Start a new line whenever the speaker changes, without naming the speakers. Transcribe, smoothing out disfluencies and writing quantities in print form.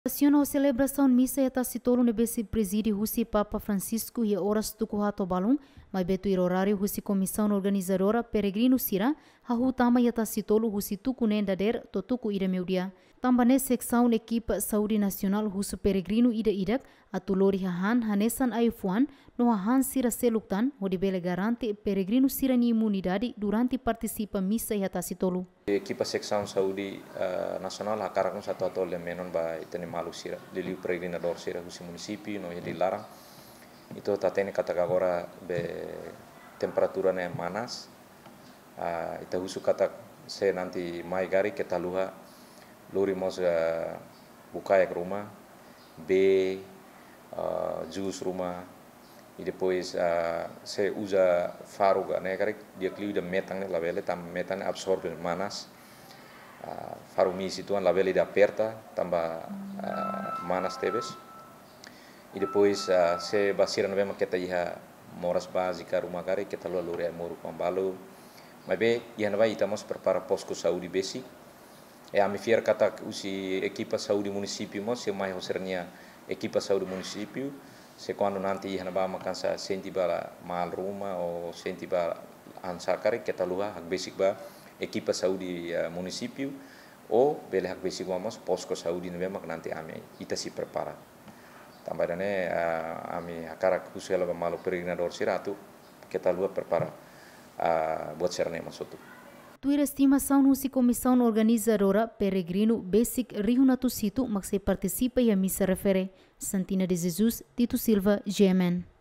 A celebração missa está situada no besse presídio Husi Papa Francisco e horas tuku hato balung, mas beto ir horário Husi comissão organizadora peregrino sira, hahu tama está situado Husi tuku nendader to tuku ida meudia. Tamba ne secção equipa saúde nacional Husu peregrino ida idak, atulori hahan hanesan ayufuan, no hahan sira seluktan, onde bele garante peregrino sira ni imunidade durante participa missa e está situado.
Equipa secção saúde nasional hakarak satu atau menon ba itene malu sira liliu peregrinador sira husi município no jadi larang itu tatene kata agora be temperatura ne manas ita husu kata se nanti mai gari kita luha lori mos buka ke rumah b jus rumah e depois se usa faruga né cara dia clio da metang né lavele tam metang absorbe manas faru mi situan lavele da aperta tamba manas tebes e depois se basira no vema kita iha moras básica rumah cara kita lu lure muru pambalo mas be ia vai estamos prepara posco saúde basic a me fier kata usi equipa saúde município mo se mai hosernia equipa saúde município se quando nanti ia na bama kansa senti bala mal rumah ou senti bala ansakare kita luha hak basic ba equipa saúde município ou bele hak basic vamos posco saúde no vema nanti ame ita se prepara tambah dane ame akara kusela ba malo peregrinador siratu kita luha prepara buat serne masotu.
Tuira estimação no comissão organizadora peregrino basic Rio Natu Situ, mas se participa e a missa refere. Santina de Jesus, Tito Silva, GMN.